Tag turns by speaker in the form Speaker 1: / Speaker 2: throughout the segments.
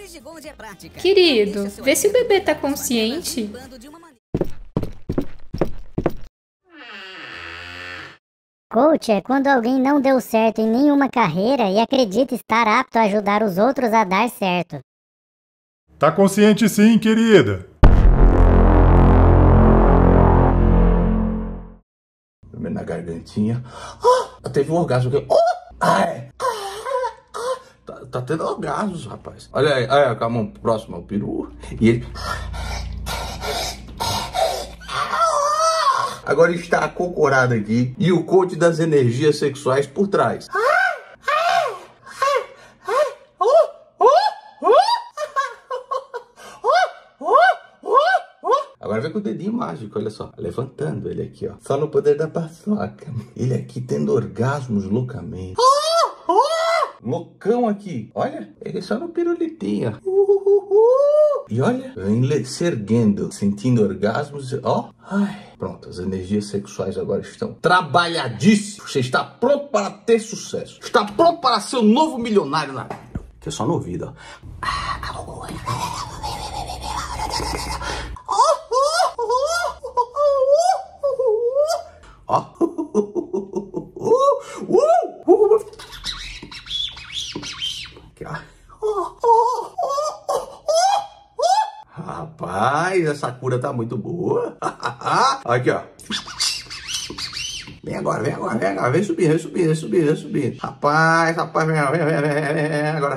Speaker 1: Querido, vê se o bebê tá consciente.
Speaker 2: Coach é quando alguém não deu certo em nenhuma carreira e acredita estar apto a ajudar os outros a dar certo.
Speaker 3: Tá consciente sim, querida.
Speaker 4: Na gargantinha. Teve um orgasmo aqui. Tá tendo orgasmos, rapaz. Olha aí, com a mão próxima ao peru. E ele... Agora está acocorado aqui e o coach das energias sexuais por trás. Agora vem com o dedinho mágico, olha só. Levantando ele aqui, ó. Só no poder da paçoca. Ele aqui tendo orgasmos loucamente. Loucão aqui. Olha, ele só no pirulitinho. E olha, vem se erguendo, sentindo orgasmos. Ó. Ai. Pronto, as energias sexuais agora estão trabalhadíssimas. Você está pronto para ter sucesso. Está pronto para ser um novo milionário na vida. Que é só no ouvido, ó. Rapaz, essa cura tá muito boa. Aqui, ó. Vem agora. Vem subindo. Rapaz, vem agora.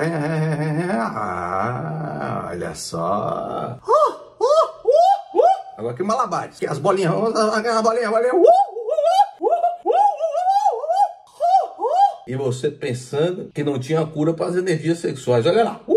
Speaker 4: Olha só. Agora que malabares. Que as bolinhas. E você pensando que não tinha cura para as energias sexuais. Olha lá.